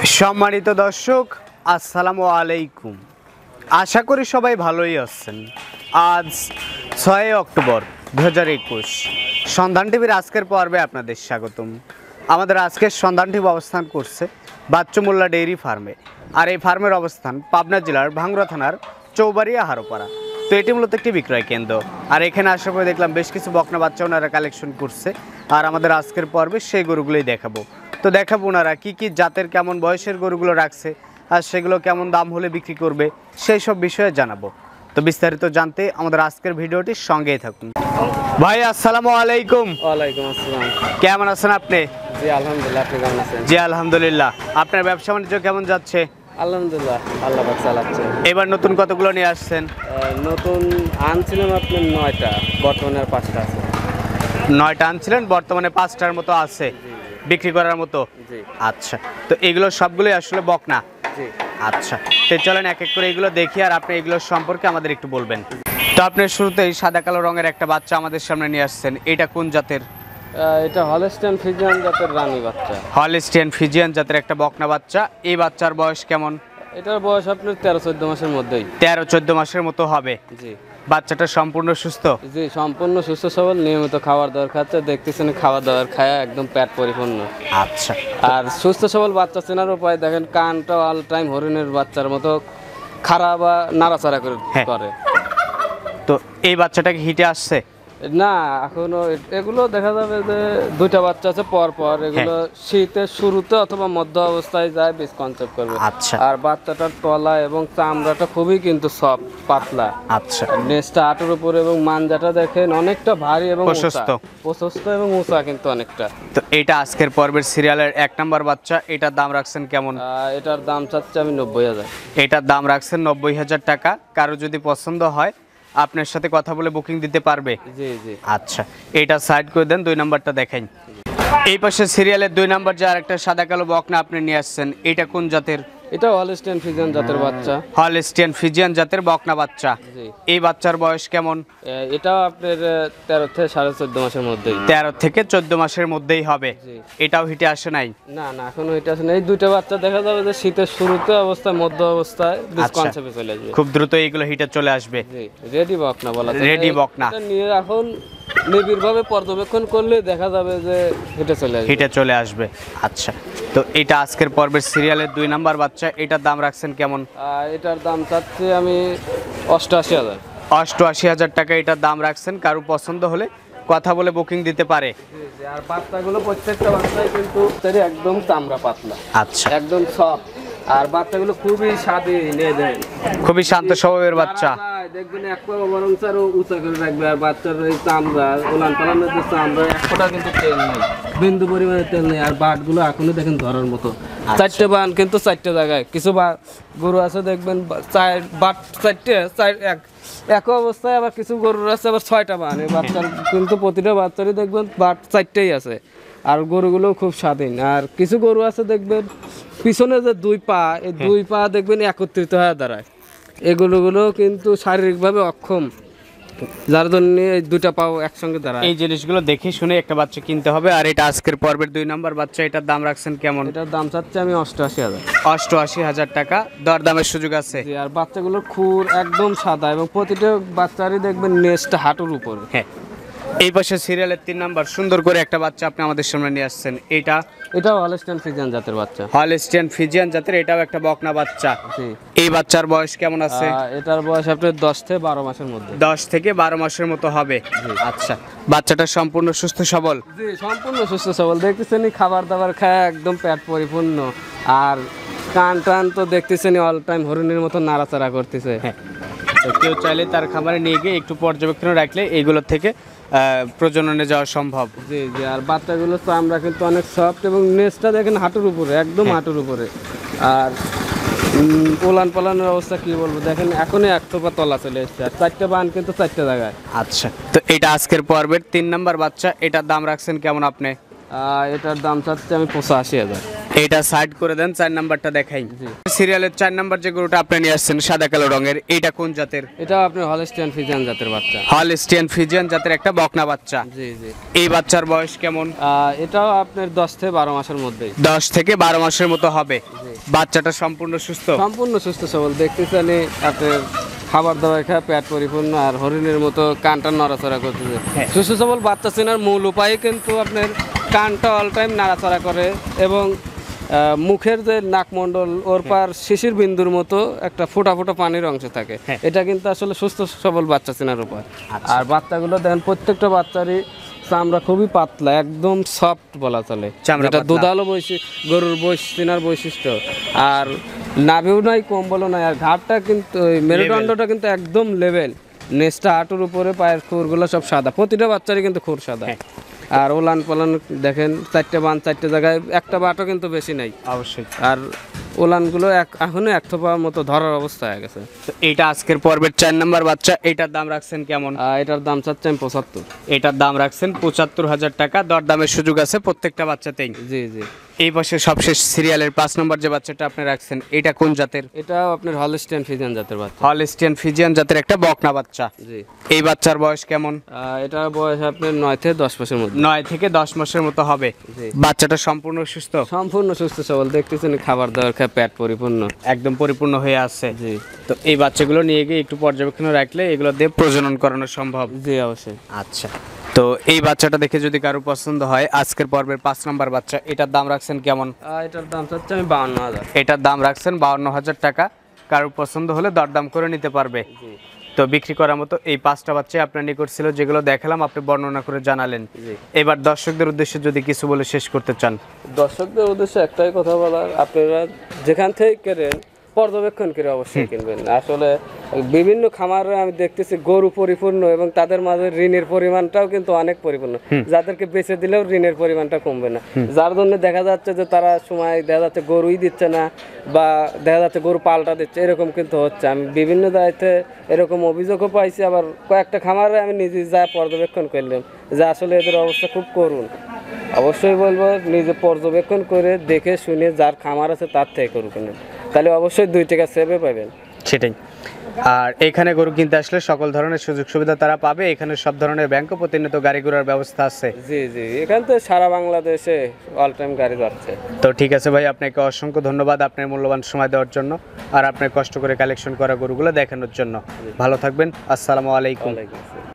সম্মানিত দর্শক, আসসালামু আলাইকুম। আশা করি সবাই ভালোই আছেন। আজ 6 অক্টোবর 2021 সন্ধান টিভির আজকের পর্বে আপনাদের স্বাগতম। আমাদের আজকের সন্ধান টিভি অবস্থান করছে বাচ্চু মোল্লা ডেইরি ফার্মে। আর এই ফার্মের অবস্থান পাবনা জেলার ভাঙ্গুড়া থানার চৌবাড়িয়া হারোপাড়া। তো এটি মূলত একটি বিক্রয় কেন্দ্র। আর এখানে আসার পরে দেখলাম বেশ কিছু বকনা বাচ্চা ওনারা কালেকশন করছে। আর আমাদের আজকের পর্বে সেই গরুগুলোই দেখাবো। তো দেখাবো ওনারা কী কী জাতের কেমন বয়সের গরুগুলো রাখছে আর সেগুলো কেমন দাম হলে বিক্রি করবে সেই সব বিষয়ে জানাবো। তো বিস্তারিত জানতে আমাদের আজকের ভিডিওটির সঙ্গেই থাকুন। ভাই আসসালামু আলাইকুম। ওয়ালাইকুম আসসালাম। কেমন আছেন আপনি? জি আলহামদুলিল্লাহ, আপনি কেমন আছেন? জি আলহামদুলিল্লাহ। আপনার ব্যবসা বাণিজ্য কেমন যাচ্ছে? আলহামদুলিল্লাহ, আল্লাহ পাক চালাচ্ছে। এবার নতুন কতগুলো নিয়ে আসছেন? নতুন আনছিলাম আপনার 9টা, বর্তমানে আর 5টা আছে। 9টা আনছিলেন, বর্তমানে 5টার মতো আছে বিক্রি করার মতো। জি আচ্ছা, তো এগুলো সবগুলোই আসলে বকনা? জি। আচ্ছা, তো চলেন এক এক করে এগুলো দেখি আর আপনি এগুলোর সম্পর্কে আমাদের একটু বলবেন। তো আপনি শুরুতেই সাদা কালো রঙের একটা বাচ্চা আমাদের সামনে নিয়ে আসছেন, এটা কোন জাতের? এটা হলস্টাইন ফ্রিজিয়ান জাতের রানী বাচ্চা। হলস্টিয়ান ফ্রিজিয়ান জাতের একটা বকনা বাচ্চা। এই বাচ্চার বয়স কেমন? এটার বয়স আপনার 13-14 মাসের মধ্যেই। 13-14 মাসের মতো হবে। জি বাচ্চাটা সম্পূর্ণ সুস্থ? জি, সম্পূর্ণ সুস্থ সবল, নিয়মিত খাবার দাবার খাচ্ছে, দেখতেছেন খাবার দাবার খায় একদম পেট পরিপূর্ণ। আচ্ছা, আর সুস্থ সবল বাচ্চা চেনার উপায় দেখেন, কানটা অল টাইম হরিণের বাচ্চার মতো খাড়া বা নাড়াচাড়া হ্যাঁ। করে। তো এই বাচ্চাটাকে হিটে আসছে? না, এখনো এগুলো দেখা যাবে যে 2টা বাচ্চা আছে পর পর, এগুলো শীতের শুরুতে অথবা মধ্য অবস্থায় যায় বীজ কনসেপ্ট করবে। আচ্ছা আর বাচ্চাটার তলা এবং চামড়াটা খুবই কিন্তু সফট, পাতলা। আচ্ছা, নেজটা হাঁটুর উপরে এবং মাঞ্জাটা দেখেন অনেকটা ভারী এবং প্রশস্ত। প্রশস্ত এবং উঁচা কিন্তু অনেকটা। তো এটা আজকের পর্বের সিরিয়ালের 1 নাম্বার বাচ্চা। এটার দাম রাখছেন কেমন? এটার দাম চাচ্ছি আমি 90,000। এটার দাম রাখছেন 90,000 টাকা। কারো যদি পছন্দ হয় আপনার সাথে কথা বলে বুকিং দিতে পারবে? জি জি। আচ্ছা, এটা সাইড করে দেন, 2 নাম্বারটা দেখাই। এই পাশে সিরিয়ালের 2 নাম্বার যে আরেকটা সাদা কালো বকনা আপনি নিয়ে আসছেন, এটা কোন জাতের? এটা হলস্টাইন ফ্রিজিয়ান জাতের বাচ্চা। হলস্টিয়ান ফ্রিজিয়ান জাতের বকনা বাচ্চা। জি। এই বাচ্চার বয়স কেমন? এটাও আপনার 13 থেকে 14.5 মাসের মধ্যেই। 13 থেকে 14 মাসের মধ্যেই হবে। জি। এটাও হিটে আসে নাই? না না, এখনো এটা আছে না। এই 2টা বাচ্চা দেখা যাবে যে শীতের শুরুতে অবস্থায় মধ্য অবস্থায় বীজ আচ্ছা। কনসেপ্টে চলে আসবে। খুব দ্রুত এইগুলো হিটে চলে আসবে। জি, রেডি বকনা বলা যায়। রেডি বকনা। এটা নিয়ে এখন নিবিড়ভাবে পর্যবেক্ষণ করলে দেখা যাবে যে এটা চলে আসবে। হিটে চলে আসবে। আচ্ছা, তো এটা আজকের পর্বের সিরিয়ালের 2 নাম্বার বাচ্চা। এটার দাম রাখছেন কেমন? এটার দাম চাচ্ছি আমি 88,000। 88,000 টাকা এটার দাম রাখছেন। কারো পছন্দ হলে কথা বলে বুকিং দিতে পারে। আর বাচ্চাগুলো প্রত্যেকটা বাচ্চাই কিন্তু একদম চামড়া পাতলা, আচ্ছা, একদম সফট। আর বাচ্চাগুলো খুবই স্বাধীন, খুবই শান্ত স্বভাবের বাচ্চা। দেখবেন এক পা বরং আরো উঁচা করে রাখবে। আর বাচ্চার এই চামড়া ওলান পালানের যে চামড়া, একটা কিন্তু তেল নেই, বিন্দু পরিমাণে তেল নেই। আর বাটগুলো এখনো দেখেন ধরার মতো। 4টে বান কিন্তু 4টে জায়গায়। কিছু গরু আছে দেখবেন বাট 4টে এক অবস্থায়, আবার কিছু গরুর আছে আবার 6টা বান। এই বাচ্চার কিন্তু প্রতিটা বাচ্চারই দেখবেন বাট 4টেই আছে। আর গরুগুলো খুব স্বাধীন। আর কিছু গরু আছে দেখবেন পিছনে যে 2 পা, এই 2 পা দেখবেন একত্রিত হয়ে দাঁড়ায়। এগুলো কিন্তু শারীরিকভাবে অক্ষম, যার জন্য এই 2টা পাও একসঙ্গে দাঁড়ায়। এই জিনিসগুলো দেখে শুনে একটা বাচ্চা কিনতে হবে। আর এটা আজকের পর্বের 2 নাম্বার বাচ্চা। এটার দাম রাখছেন কেমন? এটার দাম চাচ্ছি আমি 88,000। 88,000 টাকা, দরদামের সুযোগ আছে। জি। আর বাচ্চাগুলোর খুর একদম সাদা এবং প্রতিটা বাচ্চারই দেখবেন নেজটা হাঁটুর উপরে। হ্যাঁ, এই পাশে সিরিয়ালের 3 নাম্বার সুন্দর করে একটা বাচ্চা আপনি আমাদের সামনে নিয়ে আসছেন। এটাও হলস্টাইন ফ্রিজিয়ান জাতের বাচ্চা। হলস্টিয়ান ফ্রিজিয়ান জাতের, এটাও একটা বকনা বাচ্চা। জি। এই বাচ্চার বয়স কেমন আছে? এটার বয়স আপনার 10 থেকে 12 মাসের মধ্যে। 10 থেকে 12 মাসের মতো হবে। আচ্ছা, বাচ্চাটা সম্পূর্ণ সুস্থ সবল? জি, সম্পূর্ণ সুস্থ সবল। দেখতেছেন খাবার দাবার খায় একদম পেট পরিপূর্ণ। আর কান টান তো দেখতেছেন অল টাইম হরিণের মতো নাড়াচাড়া করতেছে। হ্যাঁ, তো কেউ চাইলে তার খামারে নিয়ে গিয়ে একটু পর্যবেক্ষণে রাখলে এইগুলোর থেকে প্রজননে যাওয়া সম্ভব। জি জি। আর বাচ্চাগুলো চামড়া কিন্তু অনেক সফট এবং নেজটা দেখেন হাঁটুর উপরে, একদম হাঁটুর উপরে। আর ওলান পালানোর অবস্থা কি বলবো, দেখেন এখনই 1 থোপা তলা চলে এসছে। আর 4টে বান কিন্তু 4টে জায়গায়। আচ্ছা, তো এটা আজকের পর্বের 3 নাম্বার বাচ্চা। এটার দাম রাখছেন কেমন আপনি? এটার দাম চাচ্ছি আমি 85,000। এটা সাইড করে দেন, 4 নাম্বারটা দেখাই। সিরিয়ালের 4 নাম্বার যে গরুটা আপনি নিয়ে আসছেন সাদা কালো রঙের, এটা কোন জাতের? এটা আপনার হলস্টাইন ফ্রিজিয়ান জাতের বাচ্চা। হলস্টিয়ান ফ্রিজিয়ান জাতের একটা বকনা বাচ্চা। জি জি। এই বাচ্চার বয়স কেমন? এটাও আপনার 10 থেকে 12 মাসের মধ্যেই। 10 থেকে 12 মাসের মতো হবে। বাচ্চাটা সম্পূর্ণ সুস্থ? সম্পূর্ণ সুস্থ সবল, দেখতেছেন আপনার খাবার দাবার খায় পেট পরিপূর্ণ, আর হরিণের মতো কানটা নড়াচড়া করতেছে। হ্যাঁ। সুস্থ সবল বাচ্চা চেনার মূল উপায় কিন্তু আপনার কানটা অল টাইম নাড়াচড়া করে, এবং মুখের যে নাকমণ্ডল ওর পার শিশির বিন্দুর মতো একটা ফোঁটা ফোঁটা পানির অংশ থাকে। হ্যাঁ। এটা কিন্তু আসলে সুস্থ সবল বাচ্চা চেনার উপায়। আচ্ছা। আর বাচ্চাগুলো দেখেন প্রত্যেকটা বাচ্চারই চামড়া খুবই পাতলা, একদম সফট বলা চলে, চামড়া যেটা পাতলা। দুধালো গরুর চেনার বৈশিষ্ট্য। আর নাভিও নাই, কম্বলও নাই, আর ঘাটটা কিন্তু ওই মেরুদণ্ডটা কিন্তু একদম লেভেল, নেসটা হাঁটুর উপরে, পায়ের খুরগুলো সব সাদা, প্রতিটা বাচ্চারই কিন্তু খুর সাদা। হ্যাঁ। আর ওলান পালান দেখেন, 4টে বান 4টে জায়গায়, একটা বাটও কিন্তু বেশি নাই। অবশ্যই। আর ওলানগুলো এখনো এক থোপার মতো ধরার অবস্থা হয়ে গেছে। তো এইটা আজকের পর্বের 4 নাম্বার বাচ্চা, এটার দাম রাখছেন কেমন? এটার দাম চাচ্ছে আমি 75। এটার দাম রাখছেন 75,000 টাকা, দরদামের সুযোগ আছে প্রত্যেকটা বাচ্চাতেই। জি জি। এই পাশে সবশেষ সিরিয়ালের 5 নম্বর যে বাচ্চাটা আপনি রাখছেন, এটা কোন জাতের? এটাও আপনার হলস্টেইন ফ্রিজিয়ান জাতের বাচ্চা। হলস্টিয়ান ফিজিয়ান জাতের একটা বকনা বাচ্চা। জি। এই বাচ্চার বয়স কেমন? এটার বয়স আপনার 9 থেকে 10 মাসের মধ্যে। 9 থেকে 10 মাসের মতো হবে। জি। বাচ্চাটা সম্পূর্ণ সুস্থ? সম্পূর্ণ সুস্থ সবল, দেখতেছেন খাবার দাবার খায় পেট পরিপূর্ণ। একদম পরিপূর্ণ হয়ে আছে। জি তো এই বাচ্চাগুলো নিয়ে গিয়ে একটু পর্যবেক্ষণে রাখলে এগুলো দিয়ে প্রজনন করানো সম্ভব। জি অবশ্যই। আচ্ছা, তো এই বাচ্চাটা দেখে যদি কারো পছন্দ হয়, আজকের পর্বের 5 নম্বর বাচ্চা, এটার দাম রাখছেন কেমন? এটার দাম চাচ্ছে আমি 52,000। এটার দাম রাখছেন 52,000 টাকা, কারো পছন্দ হলে দরদাম করে নিতে পারবে। জি তো বিক্রি করার মতো এই 5টা বাচ্চা আপনার নিকট ছিল, যেগুলো দেখালাম, আপনি বর্ণনা করে জানালেন। জি। এবার দর্শকদের উদ্দেশ্যে যদি কিছু বলে শেষ করতে চান। দর্শকদের উদ্দেশ্যে একটাই কথা বলার, আপনারা যেখান থেকে কেনেন পর্যবেক্ষণ করে অবশ্যই কিনবেন। আসলে বিভিন্ন খামারে আমি দেখতেছি গরু পরিপূর্ণ, এবং তাদের মাঝে ঋণের পরিমাণটাও কিন্তু অনেক পরিপূর্ণ, যাদেরকে বেচে দিলেও ঋণের পরিমাণটা কমবে না। যার জন্য দেখা যাচ্ছে যে তারা সময় দেখা যাচ্ছে গরুই দিচ্ছে না, বা দেখা যাচ্ছে গরু পাল্টা দিচ্ছে, এরকম কিন্তু হচ্ছে। আমি বিভিন্ন দায়িত্বে এরকম অভিযোগও পাইছি, আবার কয়েকটা খামারে আমি নিজে যা পর্যবেক্ষণ করলাম যে আসলে এদের অবস্থা খুব করুণ। অবশ্যই বলবো নিজে পর্যবেক্ষণ করে দেখে শুনে যার খামার আছে তার থেকে করুক, তাহলে অবশ্যই 2 টাকা সেভে পাবেন। সেটাই। আর এখানে গরু কিনতে আসলে সকল ধরনের সুযোগ সুবিধা তারা পাবে। এখানে সব ধরনের ব্যাংক ও প্রতিনিয়ত গাড়ি ঘোড়ার ব্যবস্থা আছে। জি জি, এখান থেকে সারা বাংলাদেশে অল টাইম গাড়ি যাচ্ছে। তো ঠিক আছে ভাই, আপনাকে অসংখ্য ধন্যবাদ আপনার মূল্যবান সময় দেওয়ার জন্য, আর আপনার কষ্ট করে কালেকশন করা গরুগুলো দেখানোর জন্য। ভালো থাকবেন। আসসালামু আলাইকুম। ওয়ালাইকুম আসসালাম।